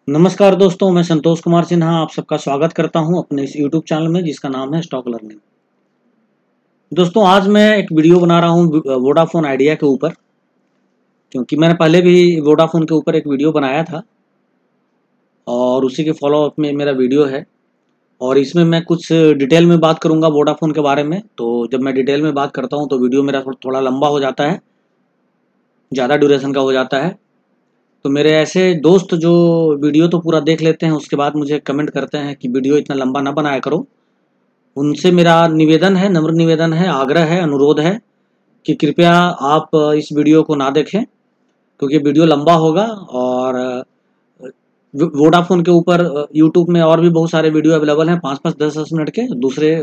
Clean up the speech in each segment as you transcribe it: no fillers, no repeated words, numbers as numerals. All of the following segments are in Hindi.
नमस्कार दोस्तों, मैं संतोष कुमार सिन्हा आप सबका स्वागत करता हूं अपने इस YouTube चैनल में जिसका नाम है स्टॉक लर्निंग। दोस्तों, आज मैं एक वीडियो बना रहा हूं वोडाफोन आइडिया के ऊपर, क्योंकि मैंने पहले भी वोडाफोन के ऊपर एक वीडियो बनाया था और उसी के फॉलोअप में मेरा वीडियो है। और इसमें मैं कुछ डिटेल में बात करूंगा वोडाफोन के बारे में। तो जब मैं डिटेल में बात करता हूँ तो वीडियो मेरा थोड़ा लंबा हो जाता है, ज़्यादा ड्यूरेशन का हो जाता है। तो मेरे ऐसे दोस्त जो वीडियो तो पूरा देख लेते हैं, उसके बाद मुझे कमेंट करते हैं कि वीडियो इतना लंबा ना बनाया करो। उनसे मेरा निवेदन है, नम्र निवेदन है, आग्रह है, अनुरोध है कि कृपया आप इस वीडियो को ना देखें, क्योंकि वीडियो लंबा होगा। और वोडाफोन के ऊपर यूट्यूब में और भी बहुत सारे वीडियो अवेलेबल हैं, 5-5, 10-10 मिनट के दूसरे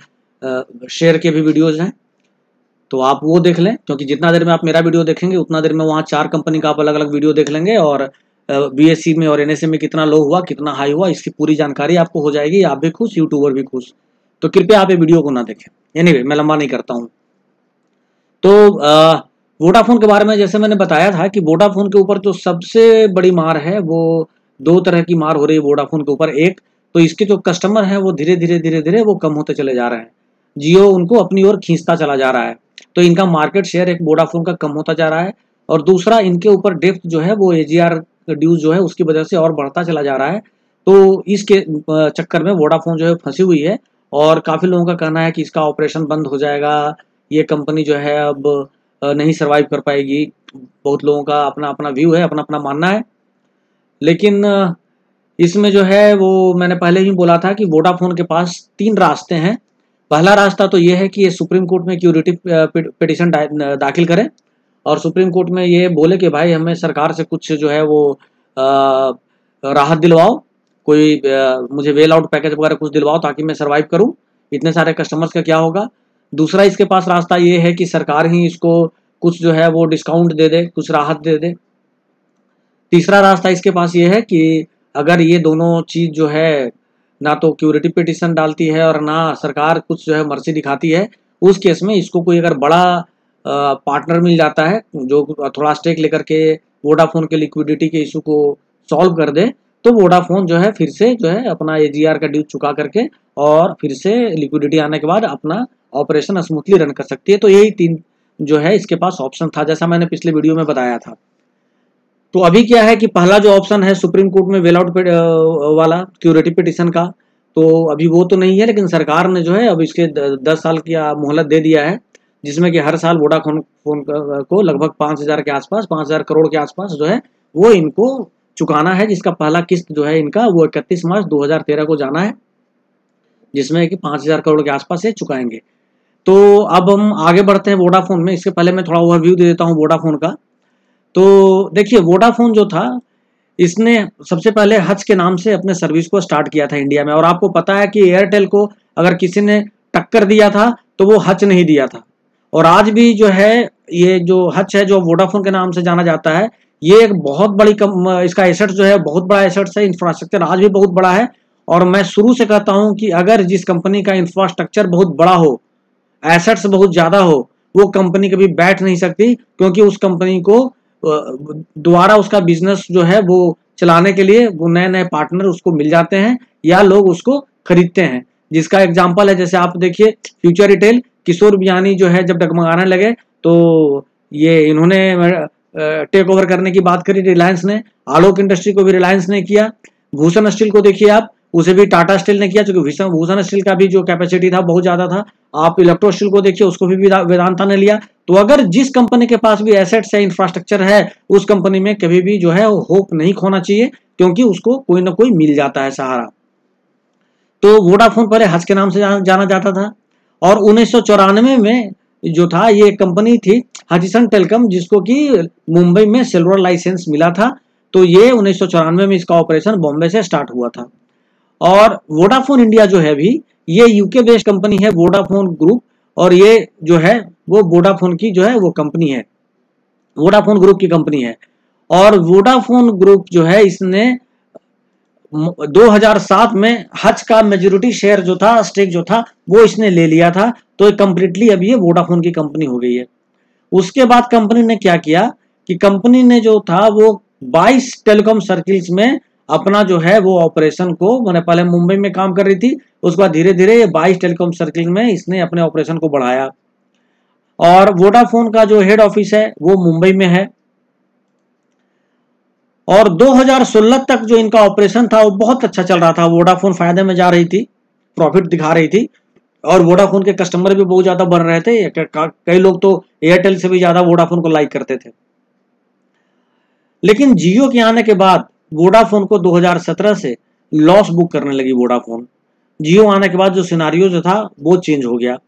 शेयर के भी वीडियोज़ हैं। तो आप वो देख लें, क्योंकि जितना देर में आप मेरा वीडियो देखेंगे उतना देर में वहाँ 4 कंपनी का आप अलग अलग वीडियो देख लेंगे और BSE में और NSE में कितना लो हुआ, कितना हाई हुआ, इसकी पूरी जानकारी आपको हो जाएगी। आप भी खुश, यूट्यूबर भी खुश। तो कृपया आप ये वीडियो को ना देखें। एनीवे, मैं लंबा नहीं करता हूँ। तो वोडाफोन के बारे में जैसे मैंने बताया था कि वोडाफोन के ऊपर जो सबसे बड़ी मार है, वो 2 तरह की मार हो रही है वोडाफोन के ऊपर। एक तो इसके जो कस्टमर हैं वो धीरे धीरे वो कम होते चले जा रहे हैं। जियो उनको अपनी ओर खींचता चला जा रहा है, तो इनका मार्केट शेयर एक वोडाफोन का कम होता जा रहा है। और दूसरा, इनके ऊपर डेप्थ जो है वो AGR ड्यूज जो है उसकी वजह से और बढ़ता चला जा रहा है। तो इसके चक्कर में वोडाफोन जो है फंसी हुई है। और काफ़ी लोगों का कहना है कि इसका ऑपरेशन बंद हो जाएगा, ये कंपनी जो है अब नहीं सर्वाइव कर पाएगी। बहुत लोगों का अपना अपना व्यू है, अपना अपना मानना है। लेकिन इसमें जो है वो मैंने पहले ही बोला था कि वोडाफोन के पास 3 रास्ते हैं। पहला रास्ता तो ये है कि ये सुप्रीम कोर्ट में क्यूरेटिव पिटिशन दाखिल करें और सुप्रीम कोर्ट में ये बोले कि भाई हमें सरकार से कुछ जो है वो राहत दिलवाओ, कोई मुझे वेल आउट पैकेज वगैरह कुछ दिलवाओ ताकि मैं सर्वाइव करूं। इतने सारे कस्टमर्स का क्या होगा। दूसरा, इसके पास रास्ता ये है कि सरकार ही इसको कुछ जो है वो डिस्काउंट दे दे, कुछ राहत दे दे। तीसरा रास्ता इसके पास ये है कि अगर ये दोनों चीज़ जो है, ना तो क्यूरेटिव पिटिशन डालती है और ना सरकार कुछ जो है मर्जी दिखाती है, उस केस में इसको कोई अगर बड़ा पार्टनर मिल जाता है जो थोड़ा स्टेक लेकर के वोडाफोन के लिक्विडिटी के इशू को सॉल्व कर दे, तो वोडाफोन जो है फिर से जो है अपना AGR का ड्यूज चुका करके और फिर से लिक्विडिटी आने के बाद अपना ऑपरेशन स्मूथली रन कर सकती है। तो यही 3 जो है इसके पास ऑप्शन था, जैसा मैंने पिछले वीडियो में बताया था। तो अभी क्या है कि पहला जो ऑप्शन है सुप्रीम कोर्ट में वेल आउट वाला क्यूरेटिव पिटिशन का, तो अभी वो तो नहीं है, लेकिन सरकार ने जो है अब इसके 10 साल की मोहलत दे दिया है, जिसमें कि हर साल वोडाफोन को लगभग 5,000 के आसपास, 5,000 करोड़ के आसपास जो है वो इनको चुकाना है। जिसका पहला किस्त जो है इनका वो 31 मार्च 2013 को जाना है, जिसमें कि 5,000 करोड़ के आसपास से चुकाएंगे। तो अब हम आगे बढ़ते हैं वोडाफोन में। इसके पहले मैं थोड़ा ओवरव्यू दे देता हूँ वोडाफोन का। तो देखिए, वोडाफोन जो था इसने सबसे पहले हच के नाम से अपने सर्विस को स्टार्ट किया था इंडिया में। और आपको पता है कि एयरटेल को अगर किसी ने टक्कर दिया था तो वो हच नहीं दिया था। और आज भी जो है ये जो हच है, जो वोडाफोन के नाम से जाना जाता है, ये एक बहुत बड़ी इसका एसेट जो है बहुत बड़ा एसेट्स है, इंफ्रास्ट्रक्चर आज भी बहुत बड़ा है। और मैं शुरू से कहता हूँ कि अगर जिस कंपनी का इंफ्रास्ट्रक्चर बहुत बड़ा हो, एसेट्स बहुत ज़्यादा हो, वो कंपनी कभी बैठ नहीं सकती, क्योंकि उस कंपनी को दोबारा उसका बिजनेस जो है वो चलाने के लिए वो नए नए पार्टनर उसको मिल जाते हैं या लोग उसको खरीदते हैं। जिसका एग्जांपल है, जैसे आप देखिए फ्यूचर रिटेल, किशोर बियानी जो है जब डगमगाने लगे तो ये इन्होंने टेक ओवर करने की बात करी रिलायंस ने। आलोक इंडस्ट्री को भी रिलायंस ने किया। भूषण स्टील को देखिए आप, उसे भी टाटा स्टील ने किया, क्योंकि भूषण स्टील का भी जो कैपेसिटी था बहुत ज्यादा था। आप इलेक्ट्रो स्टील को देखिए, उसको भी वेदांता ने लिया। तो अगर जिस कंपनी के पास भी एसेट्स है, इंफ्रास्ट्रक्चर है, उस कंपनी में कभी भी जो है होप नहीं खोना चाहिए, क्योंकि उसको कोई ना कोई मिल जाता है सहारा। तो वोडाफोन पहले हच के नाम से जाना जाता था। और 1994 में जो था ये कंपनी थी हचिसन टेलीकॉम, जिसको कि मुंबई में सिल्वर लाइसेंस मिला था। तो ये 1994 में इसका ऑपरेशन बॉम्बे से स्टार्ट हुआ था। और वोडाफोन इंडिया जो है अभी, ये यूके बेस्ड कंपनी है, वोडाफोन ग्रुप। और ये जो है वो वोडाफोन की जो है वो कंपनी है, वोडाफोन ग्रुप की कंपनी है। और वोडाफोन ग्रुप जो है इसने 2007 में हच का मेजोरिटी शेयर जो था, स्टेक जो था, वो इसने ले लिया था। तो कंप्लीटली अभी ये वोडाफोन की कंपनी हो गई है। उसके बाद कंपनी ने क्या किया कि कंपनी ने जो था वो 22 टेलीकॉम सर्किल्स में अपना जो है वो ऑपरेशन को, मैंने पहले मुंबई में काम कर रही थी, उसके बाद धीरे धीरे 22 टेलीकॉम सर्किल में इसने अपने ऑपरेशन को बढ़ाया। और वोडाफोन का जो हेड ऑफिस है वो मुंबई में है। और 2016 तक जो इनका ऑपरेशन था वो बहुत अच्छा चल रहा था। वोडाफोन फायदे में जा रही थी, प्रॉफिट दिखा रही थी, और वोडाफोन के कस्टमर भी बहुत ज्यादा बढ़ रहे थे। कई लोग तो एयरटेल से भी ज्यादा वोडाफोन को लाइक करते थे। लेकिन जियो के आने के बाद वोडाफोन को 2017 से लॉस बुक करने लगी वोडाफोन। जियो आने के बाद जो सिनारियो जो था वो चेंज हो गया।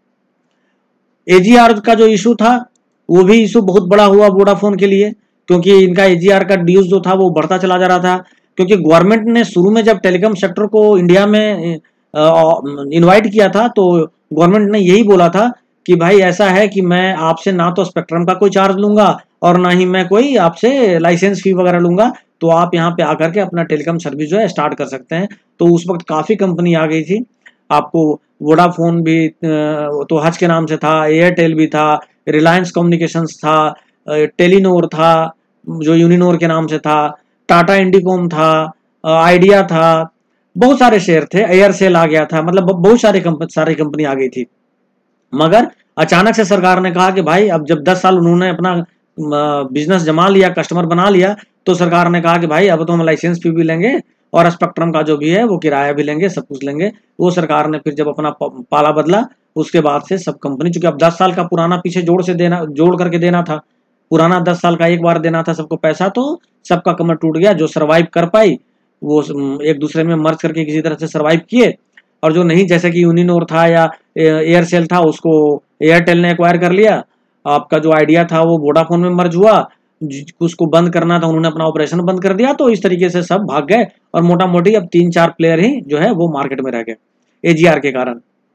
एजीआर का जो इशू था वो भी इशू बहुत बड़ा हुआ वोडाफोन के लिए, क्योंकि इनका एजीआर का ड्यूज जो था वो बढ़ता चला जा रहा था। क्योंकि गवर्नमेंट ने शुरू में जब टेलीकॉम सेक्टर को इंडिया में इनवाइट किया था तो गवर्नमेंट ने यही बोला था कि भाई ऐसा है कि मैं आपसे ना तो स्पेक्ट्रम का कोई चार्ज लूंगा और ना ही मैं कोई आपसे लाइसेंस फी वगैरह लूंगा, तो आप यहाँ पे आकर के अपना टेलीकॉम सर्विस जो है स्टार्ट कर सकते हैं। तो उस वक्त काफ़ी कंपनी आ गई थी। आपको वोडाफोन भी तो हज के नाम से था, एयरटेल भी था, रिलायंस कम्युनिकेशंस था, टेलीनोर था जो यूनिनोर के नाम से था, टाटा इंडिकॉम था, आइडिया था, बहुत सारे शेयर थे, एयरसेल आ गया था, मतलब बहुत सारी कंपनी आ गई थी। मगर अचानक से सरकार ने कहा कि भाई अब जब 10 साल उन्होंने अपना बिजनेस जमा लिया, कस्टमर बना लिया, तो सरकार ने कहा कि भाई अब तो हम लाइसेंस फी भी लेंगे और स्पेक्ट्रम का जो भी है वो किराया भी लेंगे, सब कुछ लेंगे। वो सरकार ने फिर जब अपना पाला बदला, उसके बाद से सब कंपनी, चूंकि अब 10 साल का पुराना पीछे जोड़ करके देना था, पुराना 10 साल का एक बार देना था सबको पैसा, तो सबका कमर टूट गया। जो सर्वाइव कर पाई वो एक दूसरे में मर्ज करके किसी तरह से सर्वाइव किए, और जो नहीं, जैसे कि यूनिनोर था या एयरसेल था, उसको एयरटेल ने एक्वायर कर लिया। आपका जो आइडिया था वो वोडाफोन में मर्ज हुआ, उसको बंद करना था, उन्होंने अपना ऑपरेशन बंद कर दिया। तो इस तरीके से सब भाग गए और मोटा मोटी अब 3-4 प्लेयर ही जो है वो मार्केट में रह गए एजीआर के कारण।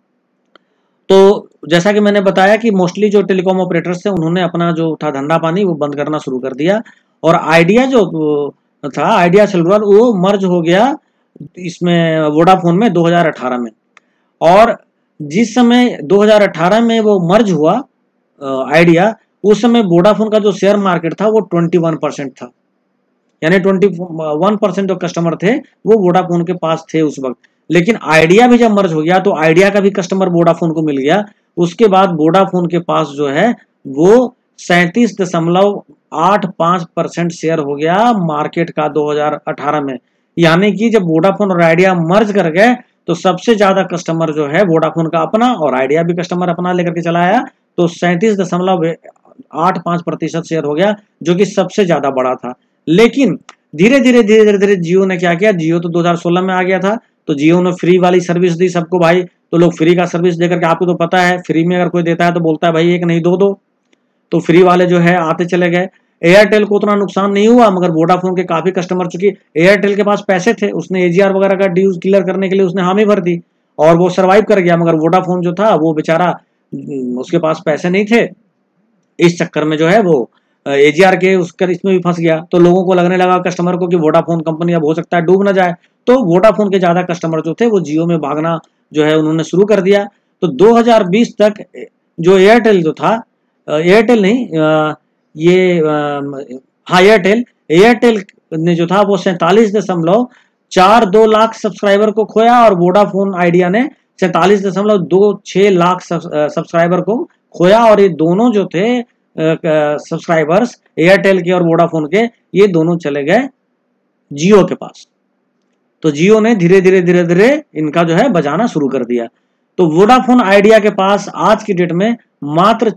तो जैसा कि मैंने बताया कि मोस्टली जो टेलीकॉम ऑपरेटर्स थे उन्होंने अपना जो था धंधा पानी वो बंद करना शुरू कर दिया। और आइडिया जो था, आइडिया सेलुलर, वो मर्ज हो गया इसमें वोडाफोन में 2018 में। और जिस समय 2018 में वो मर्ज हुआ आइडिया, उस समय वोडाफोन का जो शेयर मार्केट था वो 21% था, यानी 21% जो कस्टमर थे वो वोडाफोन के पास थे उस वक्त। लेकिन आइडिया भी जब मर्ज हो गया तो आइडिया का भी कस्टमर वोडाफोन को मिल गया। उसके बाद वोडाफोन के पास जो है वो 37.85% शेयर हो गया मार्केट का 2018 में। यानी कि जब वोडाफोन और आइडिया मर्ज कर गए तो सबसे ज्यादा कस्टमर जो है वोडाफोन का अपना, और आइडिया भी कस्टमर अपना लेकर के चला आया, तो 37.85% शेयर हो गया, जो कि सबसे ज्यादा बड़ा था। लेकिन धीरे धीरे जियो ने क्या किया, जियो तो 2016 में आ गया था, तो जियो ने फ्री वाली सर्विस दी सबको भाई। तो लोग फ्री का सर्विस देकर के, आपको तो पता है फ्री में अगर कोई देता है तो बोलता है भाई एक नहीं दो दो, तो फ्री वाले जो है आते चले गए। एयरटेल को उतना नुकसान नहीं हुआ, मगर वोडाफोन के काफी कस्टमर, चूंकि एयरटेल के पास पैसे थे, उसने एजीआर वगैरह का ड्यूज क्लियर करने के लिए उसने हामी भर दी और वो सरवाइव कर गया। मगर वोडाफोन जो था वो बेचारा, उसके पास पैसे नहीं थे, इस चक्कर में जो है वो एजीआर के उसकर इसमें भी फंस गया। तो लोगों को लगने लगा, कस्टमर को, कि वोडाफोन कंपनी अब हो सकता है डूब ना जाए। तो वोडाफोन के ज्यादा कस्टमर जो थे वो जियो में भागना जो है उन्होंने शुरू कर दिया। तो 2020 तक जो एयरटेल जो था, एयरटेल नहीं, हाँ एयरटेल ने जो था वो 47.42 लाख सब्सक्राइबर को खोया, और वोडाफोन आइडिया ने 47.26 लाख सब्सक्राइबर को खोया। और ये दोनों जो थे सब्सक्राइबर्स एयरटेल के और वोडाफोन के, ये दोनों चले गए जियो के पास। तो जियो ने धीरे धीरे इनका जो है बजाना शुरू कर दिया। तो वोडाफोन आइडिया के पास आज की डेट में मात्र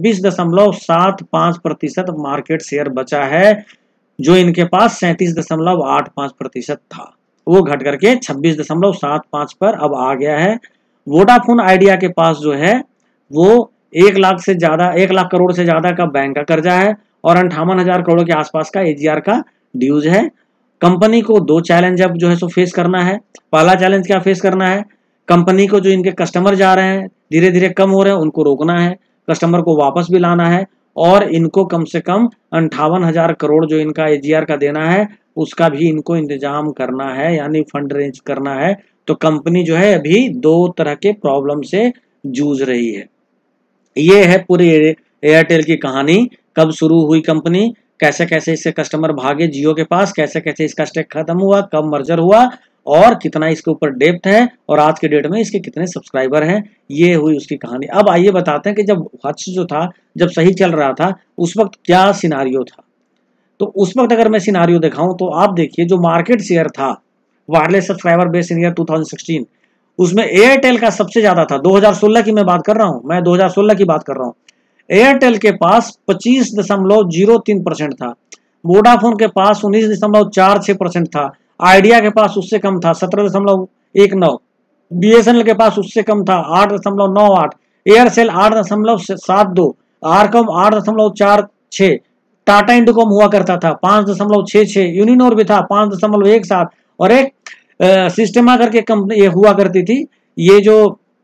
26.75% मार्केट शेयर बचा है, जो इनके पास 37.85% था, वो घट करके 26.75 पर अब आ गया है। वोडाफोन आइडिया के पास जो है वो 1 लाख करोड़ से ज्यादा का बैंक का कर्जा है और 58,000 करोड़ के आसपास का एजीआर का ड्यूज है। कंपनी को 2 चैलेंज अब जो है सो फेस करना है। पहला चैलेंज क्या फेस करना है, कंपनी को जो इनके कस्टमर जा रहे हैं धीरे धीरे कम हो रहे हैं, उनको रोकना है, कस्टमर को वापस भी लाना है, और इनको कम से कम 58,000 करोड़ जो इनका एजीआर का देना है उसका भी इनको इंतजाम करना है, यानी फंड रेंज करना है। तो कंपनी जो है अभी 2 तरह के प्रॉब्लम से जूझ रही है। ये है पूरी एयरटेल की कहानी। कब शुरू हुई कंपनी, कैसे कैसे इससे कस्टमर भागे जियो के पास, कैसे कैसे इसका स्टेक खत्म हुआ, कब मर्जर हुआ और कितना इसके ऊपर डेप्थ है और आज के डेट में इसके कितने सब्सक्राइबर हैं, ये हुई उसकी कहानी। अब आइए बताते हैं कि जब हच जो था, जब सही चल रहा था, उस वक्त क्या सिनारियो था। तो उस वक्त अगर मैं सिनारियो दिखाऊं तो आप देखिए, जो मार्केट शेयर था wireless subscriber base in year 2016, उसमें एयरटेल का सबसे ज्यादा था। 2016 की मैं बात कर रहा हूं, मैं 2016 की बात कर रहा हूं। एयरटेल के पास 25.03% था, वोडाफोन के पास 19.46% था, आइडिया के पास उससे कम था 17.19, बीएसएनएल के पास उससे कम था 8.98, एयरसेल 8.72, आरकॉम 8.46, टाटा इंडोकॉम हुआ करता था 5.66, यूनिनोर भी था 5.17 और एक सिस्टेमा करके कंपनी ये हुआ करती थी। ये जो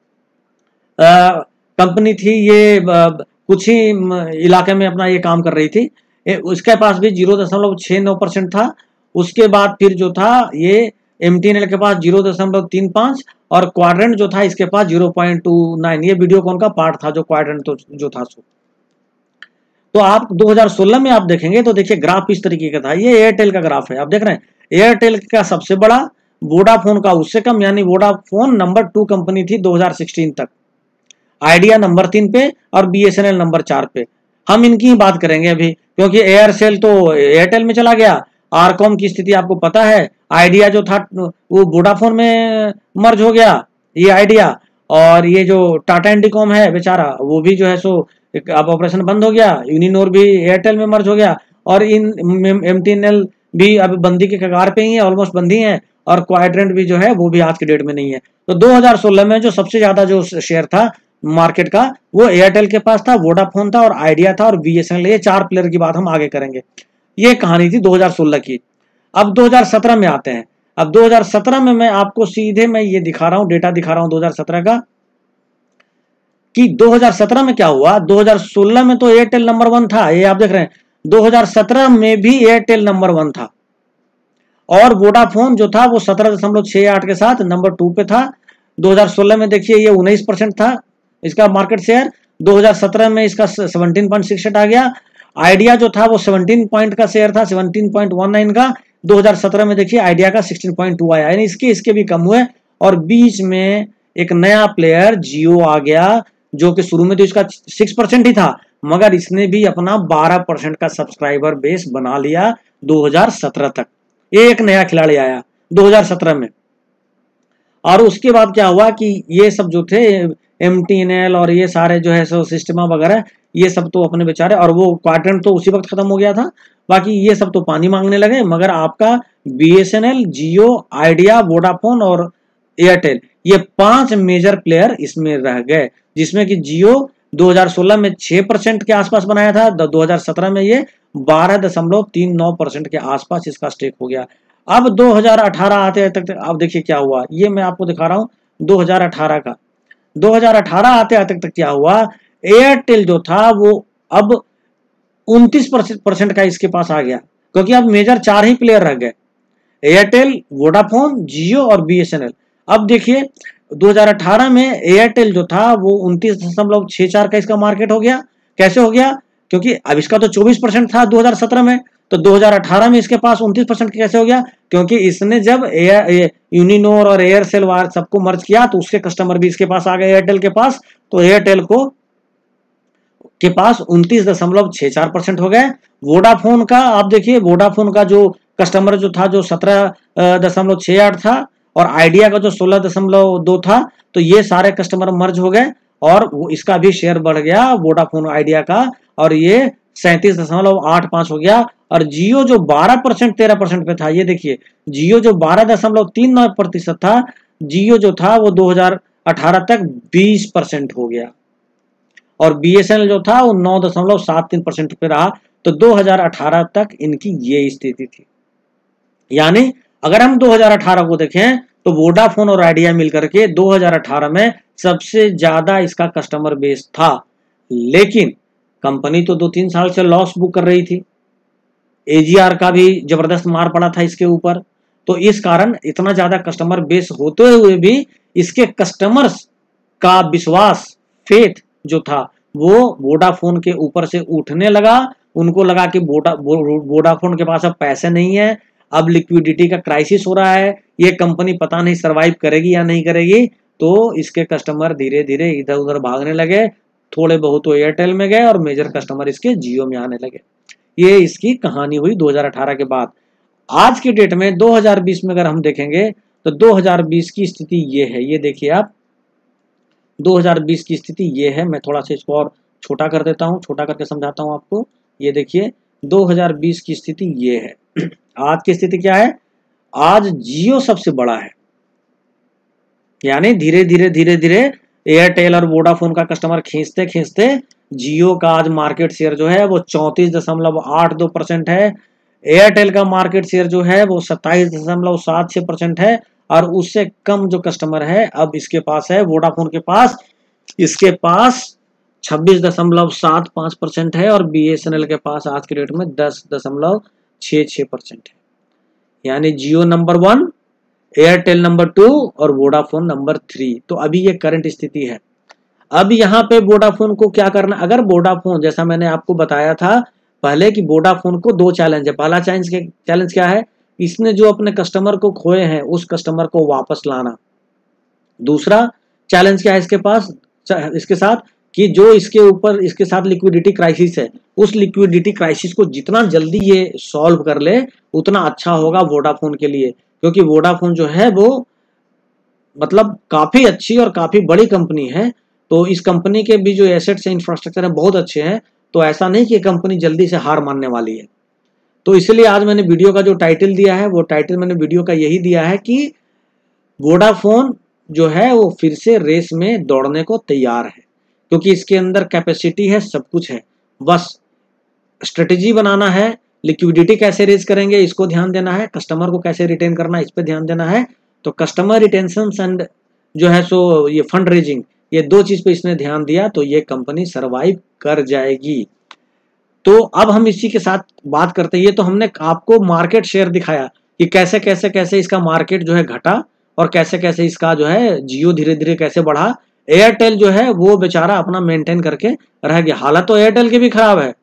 कंपनी थी ये कुछ ही इलाके में अपना ये काम कर रही थी, उसके पास भी 0.69% था। उसके बाद फिर जो था ये एमटीएनएल के पास 0.35 और क्वाड्रेंट जो था इसके पास 0.29। ये वीडियोकॉन का पार्ट था जो क्वाड्रेंट जो था सो। तो आप 2016 में आप देखेंगे तो देखिए ग्राफ इस तरीके का था। ये एयरटेल का ग्राफ है, आप देख रहे हैं एयरटेल का सबसे बड़ा, वोडाफोन का उससे कम, यानी वोडाफोन नंबर 2 कंपनी थी 2016 तक, आइडिया नंबर 3 पे और बीएसएनएल नंबर 4 पे। हम इनकी ही बात करेंगे अभी, क्योंकि एयरसेल तो एयरटेल में चला गया, आरकॉम की स्थिति आपको पता है, आइडिया जो था वो वोडाफोन में मर्ज हो गया ये आइडिया, और ये जो टाटा इंडिकॉम है बेचारा वो भी जो है सो अब ऑपरेशन बंद हो गया, यूनिनोर भी एयरटेल में मर्ज हो गया और इन एमटीएनएल भी अब बंदी के कगार पे ही है, ऑलमोस्ट बंदी है, और क्वाड्रेंट भी जो है वो भी आज के डेट में नहीं है। तो 2016 में जो सबसे ज्यादा जो शेयर था मार्केट का वो एयरटेल के पास था, वोडाफोन था और आइडिया था और बीएसएनएल। ये 4 प्लेयर की बात हम आगे करेंगे। ये कहानी थी 2016 की। अब 2017 में आते हैं। अब 2017 में मैं आपको सीधे मैं ये दिखा रहा हूं, डेटा दिखा रहा हूं 2017 का, कि 2017 में क्या हुआ। 2016 में तो एयरटेल नंबर 1 था, ये आप देख रहे हैं, 2017 में भी एयरटेल नंबर 1 था और वोडाफोन जो था वो 17.68 के साथ नंबर 2 पे था। 2016 में देखिए ये 19% था इसका मार्केट शेयर, 2017 में इसका 17.68 आ गया। आइडिया जो था वो 17 पॉइंट का शेयर था, 17.19 का, 2017 में देखिए आइडिया का 16.2 आया, यानी इसके भी कम हुए। और बीच में एक नया प्लेयर जियो आ गया, जो कि शुरू में तो इसका 6% ही था, मगर इसने भी अपना 12% का सब्सक्राइबर बेस बना लिया 2017 तक। एक नया खिलाड़ी आया 2017 में। और उसके बाद क्या हुआ कि ये सब जो थे एमटीएनएल और ये सारे जो है सो सिस्टमा वगैरह, ये सब तो अपने बेचारे, और वो क्वाड्रेंट तो उसी वक्त खत्म हो गया था, बाकी ये सब तो पानी मांगने लगे। मगर आपका बीएसएनएल, जियो, आइडिया, वोडाफोन और एयरटेल, ये 5 मेजर प्लेयर इसमें रह गए, जिसमें कि जियो 2016 में 6% के आसपास बनाया था, 2017 में ये 12.39% के आसपास इसका स्टेक हो गया। अब 2018 आते तक अब देखिए क्या हुआ, ये मैं आपको दिखा रहा हूं 2018 का। 2018 आते तक क्या हुआ, एयरटेल जो था वो अब 29% का इसके पास आ गया, क्योंकि अब मेजर 4 ही प्लेयर रह गए, एयरटेल, वोडाफोन, जियो और बीएसएनएल। अब देखिए 2018 में एयरटेल जो था वो 29.64 का इसका मार्केट हो गया। कैसे हो गया, क्योंकि अब इसका तो 24% था 2017 में, तो 2018 में इसके पास 29% कैसे हो गया, क्योंकि इसने जब यूनिनोर और एयरसेल वार सबको मर्ज किया तो उसके कस्टमर भी इसके पास आ गए एयरटेल के पास, तो एयरटेल को के पास 29.64% हो गए। वोडाफोन का आप देखिए, वोडाफोन का जो कस्टमर जो था जो 17.68 था और आइडिया का जो 16.2 था, तो ये सारे कस्टमर मर्ज हो गए और वो इसका भी शेयर बढ़ गया वोडाफोन आइडिया का, और ये 37.85 हो गया। और जियो जो 12% 13% पे था, ये देखिए जियो जो 12.39% था, जियो जो था वो 2018 तक 20% हो गया और बीएसएनएल जो था वो 9.73% पे रहा। तो 2018 तक इनकी ये स्थिति थी। यानी अगर हम 2018 को देखें तो वोडाफोन और आइडिया मिलकर के 2018 में सबसे ज्यादा इसका कस्टमर बेस था, लेकिन कंपनी तो 2-3 साल से लॉस बुक कर रही थी, एजीआर का भी जबरदस्त मार पड़ा था इसके ऊपर, तो इस कारण इतना ज्यादा कस्टमर बेस होते हुए भी इसके कस्टमर्स का विश्वास, फेथ जो था वो वोडाफोन के ऊपर से उठने लगा उनको लगा कि वोडाफोन के पास अब पैसे नहीं है, अब लिक्विडिटी का क्राइसिस हो रहा है, ये कंपनी पता नहीं सरवाइव करेगी या नहीं करेगी, तो इसके कस्टमर धीरे धीरे इधर उधर भागने लगे। थोड़े बहुत तो एयरटेल में गए और मेजर कस्टमर इसके जियो में आने लगे। ये इसकी कहानी हुई 2018 के बाद। आज की डेट में 2020 में अगर हम देखेंगे तो 2020 की स्थिति ये है, ये देखिए आप 2020 की स्थिति ये है। मैं थोड़ा सा इसको और छोटा कर देता हूँ, छोटा करके समझाता हूँ आपको। ये देखिए 2020 की स्थिति ये है। आज की स्थिति क्या है? आज जियो सबसे बड़ा है, यानी धीरे धीरे धीरे धीरे एयरटेल और वोडाफोन का कस्टमर खींचते खींचते जियो का आज मार्केट शेयर जो है वो 34.82% है। एयरटेल का मार्केट शेयर जो है वो 27.76% है, और उससे कम जो कस्टमर है अब इसके पास है वोडाफोन के पास, इसके पास 26.75% है, और BSNL के पास आज के डेट में 10.66% है। यानी जियो नंबर 1, एयरटेल नंबर 2 और वोडाफोन नंबर 3। तो अभी ये करंट स्थिति है। अब यहाँ पे वोडाफोन को क्या करना, अगर वोडाफोन, जैसा मैंने आपको बताया था पहले कि वोडाफोन को 2 चैलेंज है। पहला चैलेंज क्या है? इसने जो अपने कस्टमर को खोए हैं उस कस्टमर को वापस लाना। दूसरा चैलेंज क्या है इसके पास, इसके साथ, कि जो इसके ऊपर इसके साथ लिक्विडिटी क्राइसिस है, उस लिक्विडिटी क्राइसिस को जितना जल्दी ये सॉल्व कर ले उतना अच्छा होगा वोडाफोन के लिए, क्योंकि वोडाफोन जो है वो मतलब काफी अच्छी और काफी बड़ी कंपनी है। तो इस कंपनी के भी जो एसेट्स हैं, इंफ्रास्ट्रक्चर है, बहुत अच्छे हैं। तो ऐसा नहीं कि कंपनी जल्दी से हार मानने वाली है। तो इसलिए आज मैंने वीडियो का जो टाइटल दिया है, वो टाइटल मैंने वीडियो का यही दिया है कि वोडाफोन जो है वो फिर से रेस में दौड़ने को तैयार है, क्योंकि इसके अंदर कैपेसिटी है, सब कुछ है। बस स्ट्रेटेजी बनाना है, लिक्विडिटी कैसे रेज करेंगे इसको ध्यान देना है, कस्टमर को कैसे रिटेन करना इस पे ध्यान देना है। तो कस्टमर रिटेंशन एंड जो है सो ये फंड रेजिंग, ये 2 चीज पे इसने ध्यान दिया तो ये कंपनी सरवाइव कर जाएगी। तो अब हम इसी के साथ बात करते हैं। ये तो हमने आपको मार्केट शेयर दिखाया कि कैसे कैसे कैसे इसका मार्केट जो है घटा, और कैसे कैसे इसका जो है जियो धीरे धीरे कैसे बढ़ा। एयरटेल जो है वो बेचारा अपना मेंटेन करके रह गया। हालत तो एयरटेल की भी खराब है,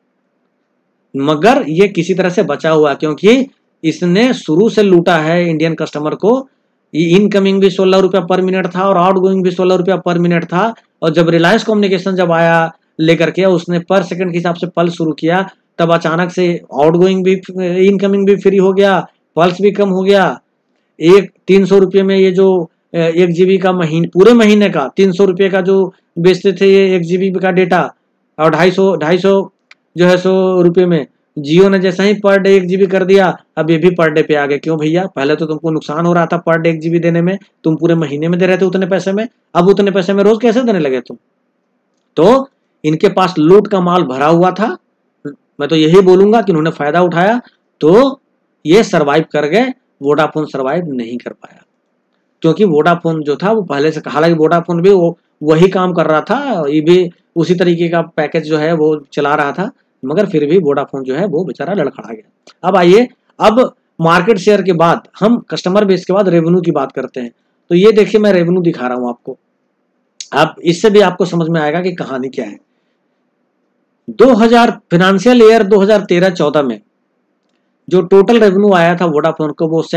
मगर ये किसी तरह से बचा हुआ, क्योंकि इसने शुरू से लूटा है इंडियन कस्टमर को। इनकमिंग भी 16 रुपया पर मिनट था और आउट गोइंग भी 16 रुपया पर मिनट था। और जब रिलायंस कम्युनिकेशन जब आया लेकर के, उसने पर सेकंड के हिसाब से पल्स शुरू किया, तब अचानक से आउट गोइंग भी इनकमिंग भी फ्री हो गया, पल्स भी कम हो गया। 300 रुपये में ये जो 1 GB का पूरे महीने का 300 रुपये का जो बेचते थे ये 1 GB का डेटा, और 250 जो है 100 रुपये में जियो ने जैसा ही पर डे 1 GB कर दिया, अब ये भी पर डे पे आ गए। क्यों भैया? पहले तो तुमको नुकसान हो रहा था पर डे 1 GB देने में, तुम पूरे महीने में दे रहे थे उतने पैसे में, अब उतने पैसे में रोज कैसे देने लगे तुम? तो इनके पास लूट का माल भरा हुआ था। मैं तो यही बोलूंगा कि उन्होंने फायदा उठाया तो ये सरवाइव कर गए। वोडाफोन सरवाइव नहीं कर पाया, क्योंकि वोडाफोन जो था वो पहले से, हालांकि वोडाफोन भी वही काम कर रहा था, ये भी उसी तरीके का पैकेज जो है वो चला रहा था, मगर फिर भी वोडाफोन जो है वो बेचारा लड़खड़ा गया। अब आइए, अब मार्केट शेयर के बाद हम कस्टमर बेस के बाद रेवेन्यू की बात करते हैं। तो ये देखिए मैं रेवेन्यू दिखा रहा हूं आपको, अब इससे भी आपको समझ में आएगा कि कहानी क्या है। 2000 फाइनेंशियल ईयर 2013-14 में जो टोटल रेवेन्यू आया था वोडाफोन को, वो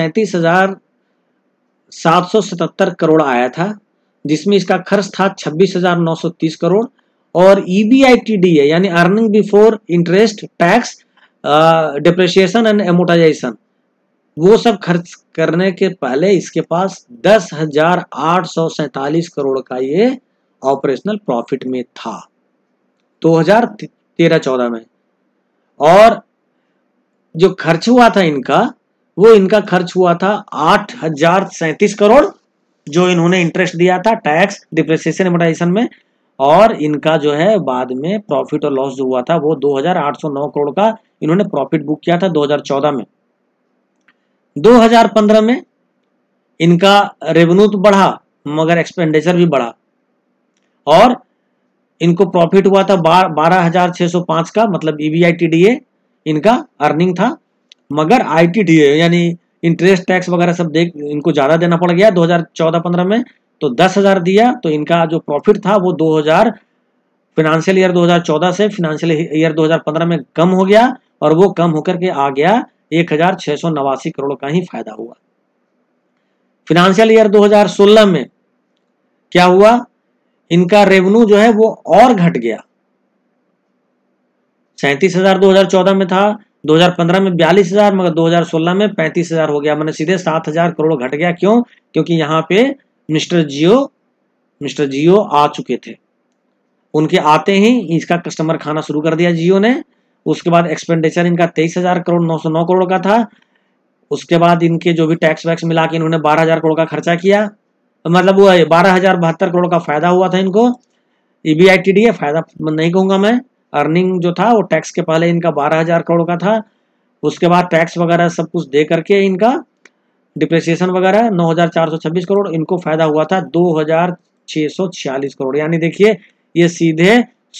37,777 करोड़ आया था, जिसमें इसका खर्च था 26,930 करोड़, और EBITDA यानी earning before interest tax depreciation and amortisation, वो सब खर्च करने के पहले इसके पास 10,847 करोड़ का ये ऑपरेशनल प्रॉफिट में था 2013-14 में। और जो खर्च हुआ था इनका, वो इनका खर्च हुआ था 8,037 करोड़, जो इन्होंने इंटरेस्ट दिया था टैक्स डिप्रिसिएशन एमोटाइजेशन में। और इनका जो है बाद में प्रॉफिट और लॉस जो हुआ था वो 2,809 करोड़ का इन्होंने प्रॉफिट बुक किया था 2014 में। 2015 में इनका रेवेन्यू तो बढ़ा मगर एक्सपेंडिचर भी बढ़ा, और इनको प्रॉफिट हुआ था 12,605 का, मतलब EBITDA इनका अर्निंग था, मगर ITDA यानी इंटरेस्ट टैक्स वगैरह सब देख इनको ज्यादा देना पड़ गया 2014-15 में, तो 10,000 दिया, तो इनका जो प्रॉफिट था वो फाइनेंशियल ईयर 2014 से फाइनेंशियल ईयर 2015 में कम हो गया और वो कम होकर के आ गया 1689 करोड़ का ही फायदा हुआ। फाइनेंशियल ईयर 2016 में क्या हुआ, इनका रेवेन्यू जो है वो और घट गया। 37,000 2014 में था, 2015 में 42,000, मगर 2016 में 35,000 हो गया, मैंने सीधे 7,000 करोड़ घट गया। क्यों? क्योंकि यहाँ पे मिस्टर जियो आ चुके थे। उनके आते ही इसका कस्टमर खाना शुरू कर दिया जियो ने। उसके बाद एक्सपेंडिचर इनका 23,000 करोड़ 909 करोड़ का था। उसके बाद इनके जो भी टैक्स वैक्स मिला के इन्होंने 12,000 करोड़ का खर्चा किया, मतलब वो 12,072 करोड़ का फायदा हुआ था इनको। EBITD है, फायदा नहीं कहूंगा मैं, अर्निंग जो था वो टैक्स के पहले इनका 12,000 करोड़ का था। उसके बाद टैक्स वगैरह सब कुछ दे करके इनका डिप्रिसिएशन वगैरह 9,426 करोड़, इनको फायदा हुआ था 2,646 करोड़। यानी देखिए ये सीधे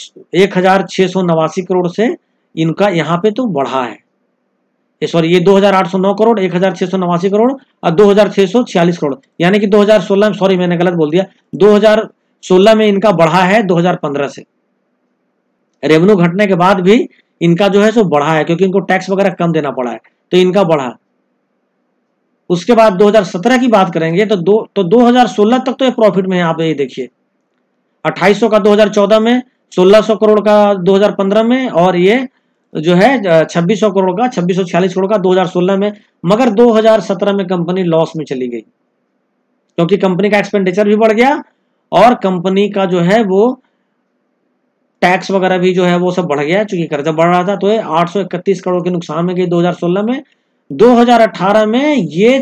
1,689 करोड़ से इनका यहाँ पे तो बढ़ा है, सॉरी ये 2,809 करोड़, 1,689 करोड़ और 2,646 करोड़, यानी कि 2016 सॉरी मैंने गलत बोल दिया, 2016 में इनका बढ़ा है 2015 से। रेवेन्यू घटने के बाद भी इनका जो है सो बढ़ा है, क्योंकि इनको टैक्स वगैरह कम देना पड़ा है तो इनका बढ़ा। उसके बाद 2017 की बात करेंगे तो 2016 तक तो ये प्रॉफिट में है। आप ये देखिए 2,800 का 2014 में, 1,600 करोड़ का 2015 में, और ये जो है 2,600 करोड़ का 2,646 करोड़ का 2016 में। मगर 2017 में कंपनी लॉस में चली गई, क्योंकि कंपनी का एक्सपेंडिचर भी बढ़ गया और कंपनी का जो है वो टैक्स वगैरह भी जो है वो सब बढ़ गया, चूंकि कर्जा बढ़ रहा था। तो ये 831 करोड़ के नुकसान में गई 2016 में। 2018 में ये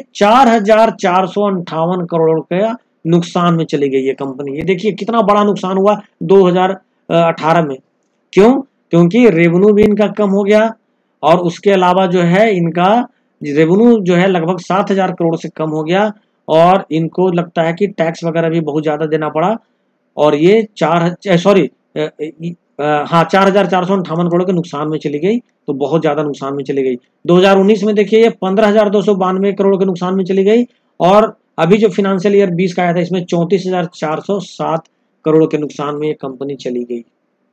4,458 करोड़ का नुकसान में चली गई है कंपनी। ये देखिए कितना बड़ा नुकसान हुआ 2018 में। क्यों? क्योंकि रेवेन्यू भी इनका कम हो गया और उसके अलावा जो है इनका रेवेन्यू जो है लगभग 7,000 करोड़ से कम हो गया और इनको लगता है कि टैक्स वगैरह भी बहुत ज्यादा देना पड़ा और ये 4,458 करोड़ के नुकसान में चली गई, तो बहुत ज्यादा नुकसान में चली गई। 2019 में देखिए ये 15,292 करोड़ के नुकसान में चली गई और अभी जो फाइनेंशियल ईयर 20 का आया था इसमें 34,407 करोड़ के नुकसान में ये कंपनी चली गई।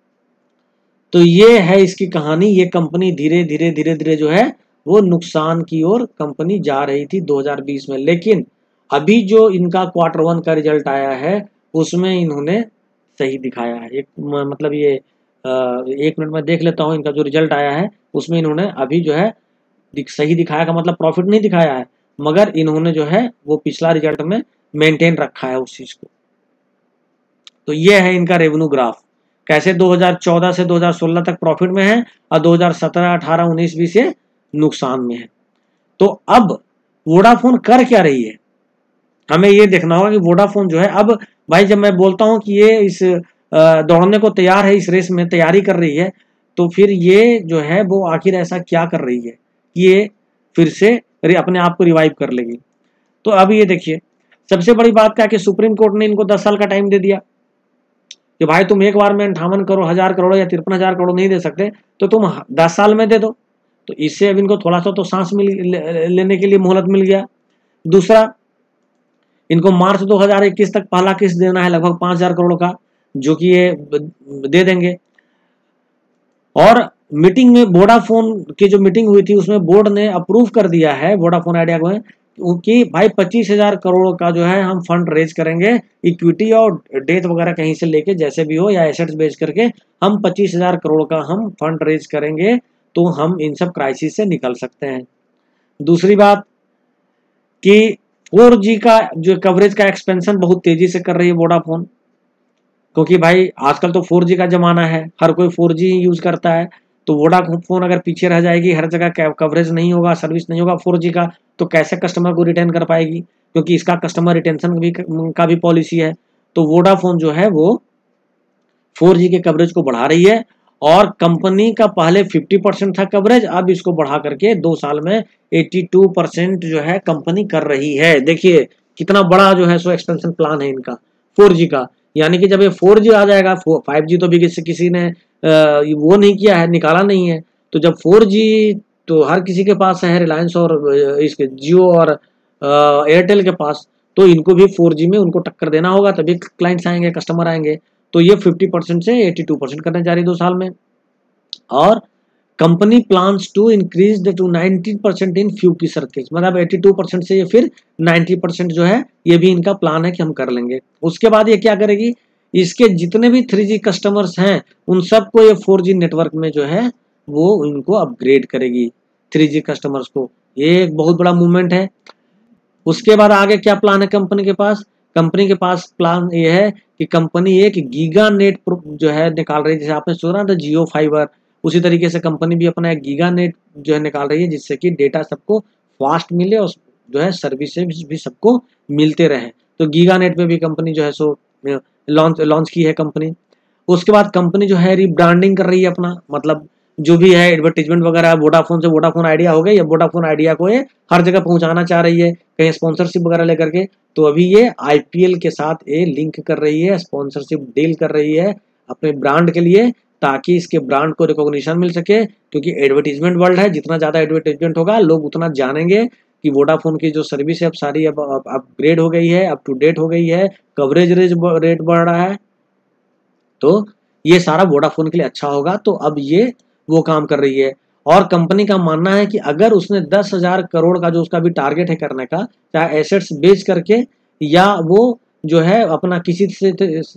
तो ये है इसकी कहानी। ये कंपनी धीरे धीरे जो है वो नुकसान की ओर कंपनी जा रही थी 2020 में, लेकिन अभी जो इनका Q1 का रिजल्ट आया है उसमें इन्होंने सही दिखाया है। एक मतलब ये 1 मिनट में देख लेता हूँ इनका जो रिजल्ट आया है उसमें इन्होंने अभी जो है सही दिखाया का मतलब प्रॉफिट नहीं दिखाया है, मगर इन्होंने जो है वो पिछला रिजल्ट में मेंटेन रखा है उस चीज को। तो ये है इनका रेवेन्यू ग्राफ, कैसे 2014 से 2016 तक प्रॉफिट में है और 2017, 18, 19, 20 ये नुकसान में है। तो अब वोडाफोन कर क्या रही है, हमें ये देखना होगा कि वोडाफोन जो है अब भाई जब मैं बोलता हूं कि ये इस दौड़ने को तैयार है, इस रेस में तैयारी कर रही है, तो फिर ये जो है वो आखिर ऐसा क्या कर रही है कि ये फिर से अपने आप को रिवाइव कर लेगी। तो अब ये देखिए सबसे बड़ी बात क्या है कि सुप्रीम कोर्ट ने इनको 10 साल का टाइम दे दिया कि भाई तुम एक बार में 58 करोड़ 1,000 करोड़ या 53,000 करोड़ नहीं दे सकते तो तुम 10 साल में दे दो। तो इससे अब इनको थोड़ा सा तो सांस लेने के लिए मोहलत मिल गया। दूसरा, इनको मार्च 2021 तक पहला किस्त देना है लगभग 5,000 करोड़ का, जो कि ये दे देंगे। और मीटिंग में वोडाफोन की जो मीटिंग हुई थी उसमें बोर्ड ने अप्रूव कर दिया है वोडाफोन आइडिया को कि भाई 25,000 करोड़ का जो है हम फंड रेज करेंगे, इक्विटी और डेट वगैरह कहीं से लेके जैसे भी हो या एसेट्स बेच करके हम 25,000 करोड़ का हम फंड रेज करेंगे तो हम इन सब क्राइसिस से निकल सकते हैं। दूसरी बात कि 4G का जो कवरेज का एक्सपेंशन बहुत तेजी से कर रही है वोडाफोन, क्योंकि भाई आजकल तो 4G का जमाना है, हर कोई 4G यूज करता है। तो वोडाफोन अगर पीछे रह जाएगी, हर जगह कवरेज नहीं होगा, सर्विस नहीं होगा 4G का, तो कैसे कस्टमर को रिटेन कर पाएगी, क्योंकि इसका कस्टमर रिटेंशन का भी पॉलिसी है। तो वोडाफोन जो है वो 4G के कवरेज को बढ़ा रही है और कंपनी का पहले 50% था कवरेज, अब इसको बढ़ा करके 2 साल में 82% जो है कंपनी कर रही है। देखिए कितना बड़ा जो है सो एक्सपेंशन प्लान है इनका 4G का। यानी कि जब ये 4G आ जाएगा, 5G तो भी किसी ने वो नहीं किया है, निकाला नहीं है, तो जब 4G तो हर किसी के पास है, रिलायंस और इसके जियो और एयरटेल के पास, तो इनको भी 4G में उनको टक्कर देना होगा, तभी क्लाइंट्स आएंगे, कस्टमर आएंगे। तो ये 50% से 82% करने जा रही है 2 साल में। और company plans to increase the to 90% in few key circuits, मतलब 82% से ये फिर 90% जो है ये भी इनका प्लान है कि हम कर लेंगे। उसके बाद ये क्या करेगी, इसके जितने भी 3G कस्टमर्स हैं उन सबको ये 4G नेटवर्क में जो है वो इनको अपग्रेड करेगी 3G कस्टमर्स को। ये एक बहुत बड़ा मूवमेंट है। उसके बाद आगे क्या प्लान है कंपनी के पास, कंपनी के पास प्लान ये है कि कंपनी एक गीगा नेट जो है निकाल रही है, जैसे आपने सुना था जियो फाइबर, उसी तरीके से कंपनी भी अपना एक गीगा नेट जो है निकाल रही है, जिससे कि डेटा सबको फास्ट मिले और जो है सर्विसेज भी सबको मिलते रहे। तो गीगा नेट पे भी कंपनी जो है सो लॉन्च की है कंपनी। उसके बाद कंपनी जो है रिब्रांडिंग कर रही है अपना, मतलब जो भी है एडवर्टीजमेंट वगैरह वोडाफोन से वोडाफोन आइडिया हो गया, या वोडाफोन आइडिया को ये हर जगह पहुंचाना चाह रही है कहीं स्पॉन्सरशिप वगैरह लेकर के। तो अभी ये आईपीएल के साथ ये लिंक कर रही है, स्पॉन्सरशिप डील कर रही है अपने ब्रांड के लिए, ताकि इसके ब्रांड को रिकॉग्निशन मिल सके। क्योंकि एडवर्टीजमेंट वर्ल्ड है, जितना ज़्यादा एडवर्टीजमेंट होगा लोग उतना जानेंगे कि वोडाफोन की जो सर्विस है अब सारी अब अपग्रेड हो गई है, अप टू डेट हो गई है, कवरेज रेट बढ़ रहा है। तो ये सारा वोडाफोन के लिए अच्छा होगा। तो अब ये वो काम कर रही है। और कंपनी का मानना है कि अगर उसने 10,000 करोड़ का जो उसका भी टारगेट है करने का, चाहे एसेट्स बेच करके या वो जो है अपना किसी से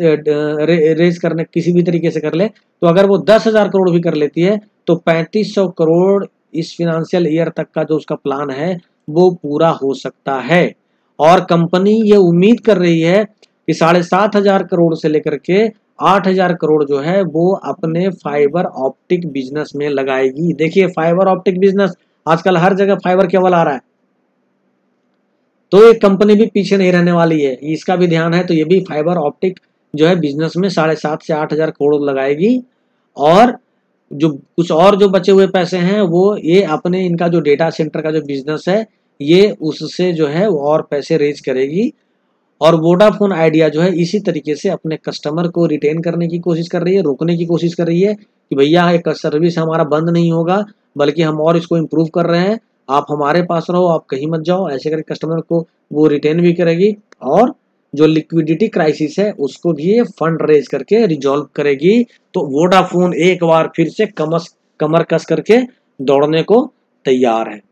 रेज करने किसी भी तरीके से कर ले, तो अगर वो 10,000 करोड़ भी कर लेती है तो 3500 करोड़ इस फिनेंशियल ईयर तक का जो उसका प्लान है वो पूरा हो सकता है। और कंपनी ये उम्मीद कर रही है कि 7,500 करोड़ से लेकर के 8,000 करोड़ जो है वो अपने फाइबर ऑप्टिक बिजनेस में लगाएगी। देखिए फाइबर ऑप्टिक बिजनेस आजकल हर जगह फाइबर केबल आ रहा है, तो ये कंपनी भी पीछे नहीं रहने वाली है, इसका भी ध्यान है। तो ये भी फाइबर ऑप्टिक जो है बिजनेस में 7,500 से 8,000 करोड़ लगाएगी। और जो कुछ और जो बचे हुए पैसे हैं वो ये अपने इनका जो डेटा सेंटर का जो बिजनेस है ये उससे जो है और पैसे रेज करेगी। और वोडाफोन आइडिया जो है इसी तरीके से अपने कस्टमर को रिटेन करने की कोशिश कर रही है, रोकने की कोशिश कर रही है कि भैया एक सर्विस हमारा बंद नहीं होगा, बल्कि हम और इसको इम्प्रूव कर रहे हैं, आप हमारे पास रहो, आप कहीं मत जाओ। ऐसे करके कस्टमर को वो रिटेन भी करेगी और जो लिक्विडिटी क्राइसिस है उसको भी ये फंड रेज करके रिजॉल्व करेगी। तो वोडाफोन एक बार फिर से कमर कस करके दौड़ने को तैयार है।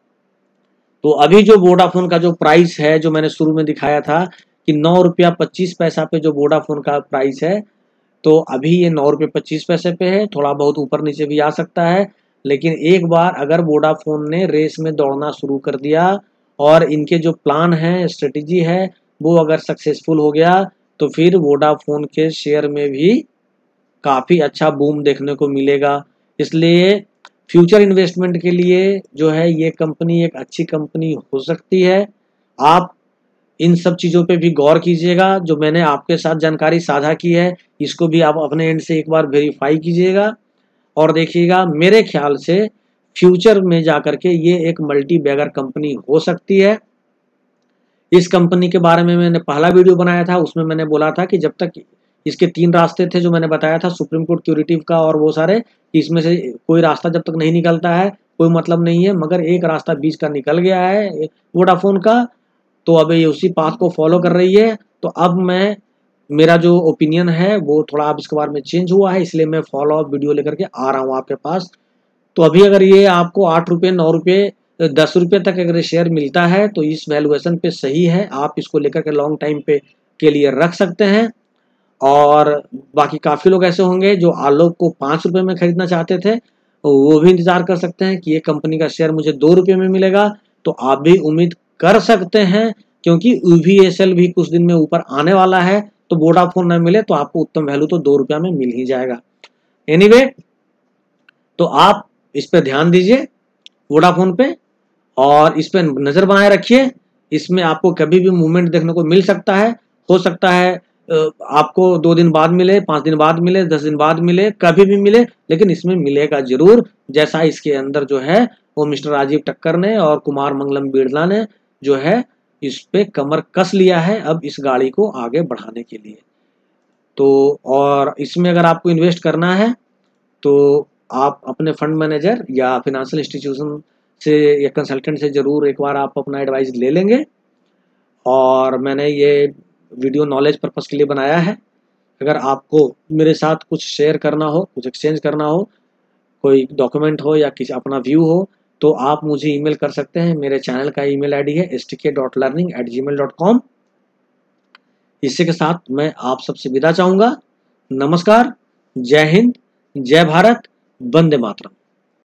तो अभी जो वोडाफोन का जो प्राइस है जो मैंने शुरू में दिखाया था कि 9 रुपया 25 पैसा पे जो वोडाफोन का प्राइस है, तो अभी ये 9 रुपये 25 पैसे पे है, थोड़ा बहुत ऊपर नीचे भी आ सकता है। लेकिन एक बार अगर वोडाफोन ने रेस में दौड़ना शुरू कर दिया और इनके जो प्लान है स्ट्रेटेजी है वो अगर सक्सेसफुल हो गया, तो फिर वोडाफोन के शेयर में भी काफ़ी अच्छा बूम देखने को मिलेगा। इसलिए फ्यूचर इन्वेस्टमेंट के लिए जो है ये कंपनी एक अच्छी कंपनी हो सकती है। आप इन सब चीज़ों पे भी गौर कीजिएगा, जो मैंने आपके साथ जानकारी साझा की है इसको भी आप अपने एंड से एक बार वेरीफाई कीजिएगा और देखिएगा। मेरे ख्याल से फ्यूचर में जाकर के ये एक मल्टी बैगर कंपनी हो सकती है। इस कंपनी के बारे में मैंने पहला वीडियो बनाया था, उसमें मैंने बोला था कि जब तक इसके 3 रास्ते थे जो मैंने बताया था, सुप्रीम कोर्ट क्यूरेटिव का और वो सारे, इसमें से कोई रास्ता जब तक नहीं निकलता है कोई मतलब नहीं है। मगर एक रास्ता बीच का निकल गया है वोडाफोन का, तो अब ये उसी पाथ को फॉलो कर रही है। तो अब मेरा जो ओपिनियन है वो थोड़ा अब इसके बारे में चेंज हुआ है, इसलिए मैं फॉलो अप वीडियो लेकर के आ रहा हूँ आपके पास। तो अभी अगर ये आपको 8 रुपये 9 रुपये 10 रुपये तक अगर शेयर मिलता है तो इस वैल्यूएशन पे सही है, आप इसको लेकर के लॉन्ग टाइम पे के लिए रख सकते हैं। और बाकी काफ़ी लोग ऐसे होंगे जो आलोक को 5 रुपये में खरीदना चाहते थे, तो वो भी इंतजार कर सकते हैं कि ये कंपनी का शेयर मुझे 2 रुपये में मिलेगा। तो आप भी उम्मीद कर सकते हैं, क्योंकि यूवीएसएल भी कुछ दिन में ऊपर आने वाला है। तो वोडाफोन ना मिले तो आपको उत्तम वैल्यू तो 2 रुपया में मिल ही जाएगा। एनीवे, तो आप इस पे ध्यान दीजिए वोडाफोन पे और इस पे नज़र बनाए रखिए। इसमें आपको कभी भी मूवमेंट देखने को मिल सकता है। हो सकता है आपको 2 दिन बाद मिले, 5 दिन बाद मिले, 10 दिन बाद मिले, कभी भी मिले, लेकिन इसमें मिलेगा जरूर। जैसा इसके अंदर जो है वो मिस्टर राजीव टक्कर ने और कुमार मंगलम बिरला ने जो है इस पे कमर कस लिया है अब इस गाड़ी को आगे बढ़ाने के लिए। तो और इसमें अगर आपको इन्वेस्ट करना है तो आप अपने फंड मैनेजर या फिनेंशियल इंस्टीट्यूशन से या कंसल्टेंट से ज़रूर एक बार आप अपना एडवाइस ले लेंगे। और मैंने ये वीडियो नॉलेज पर्पस के लिए बनाया है, अगर आपको मेरे साथ कुछ शेयर करना हो, कुछ एक्सचेंज करना हो, कोई डॉक्यूमेंट हो या किसी अपना व्यू हो, तो आप मुझे ईमेल कर सकते हैं। मेरे चैनल का ईमेल आईडी है stk.learning@gmail.com। इसी के साथ मैं आप सबसे विदा चाहूँगा। नमस्कार, जय हिंद, जय भारत, वंदे मातरम।